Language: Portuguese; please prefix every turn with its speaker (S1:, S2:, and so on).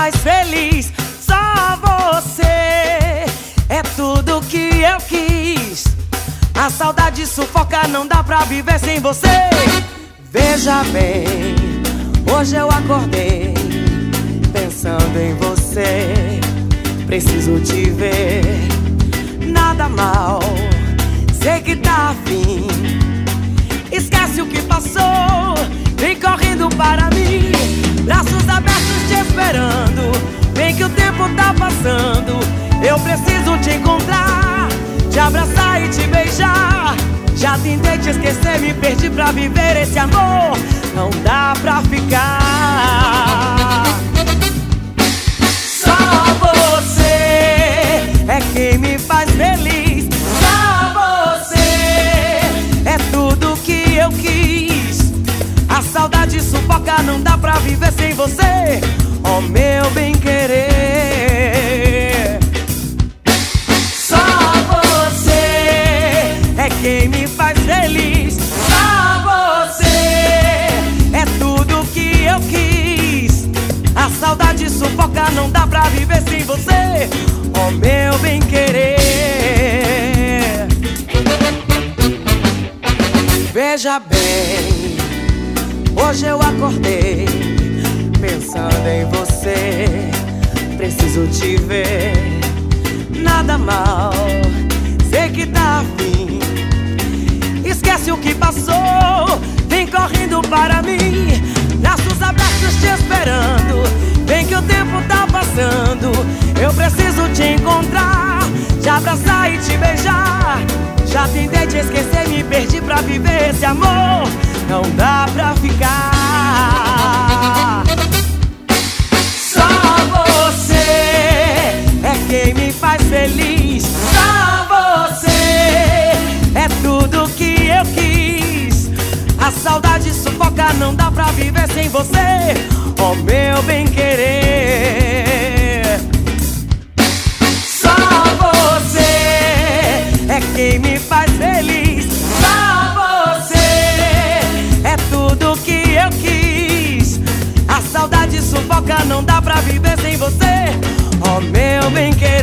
S1: faz feliz. Só você é tudo que eu quis. A saudade sufoca, não dá pra viver sem você. Veja bem, hoje eu acordei pensando em você. Preciso te ver, nada mal, sei que tá afim. Esquece o que passou, vem correndo para mim. Braços abertos te esperando, vem que o tempo tá passando. Eu preciso te encontrar, te abraçar e te beijar. Já tentei te esquecer, me perdi pra viver esse amor. Não dá pra ficar. Só você é quem me faz feliz. Só você é tudo que eu quis. A saudade sufoca, não dá pra viver sem você. Oh, meu bem-querer. Só você é quem me faz feliz. Só você é tudo que eu quis. A saudade sufoca, não dá pra viver sem você. Oh, meu bem-querer. Veja bem, hoje eu acordei pensando em você. Preciso te ver, nada mal, sei que tá afim. Esquece o que passou, vem correndo para mim. Braços abertos te esperando, vem que o tempo tá passando. Eu preciso te encontrar, te abraçar e te beijar. Já tentei te esquecer, me perdi pra viver esse amor. Não dá pra ficar. Só você é quem me faz feliz. Só você é tudo que eu quis. A saudade sufoca, não dá pra viver sem você. Oh, meu bem-querer. Só você é quem me faz feliz. Só você é tudo que eu quis. A saudade sufoca, não dá pra viver sem você. Oh, meu bem-querer.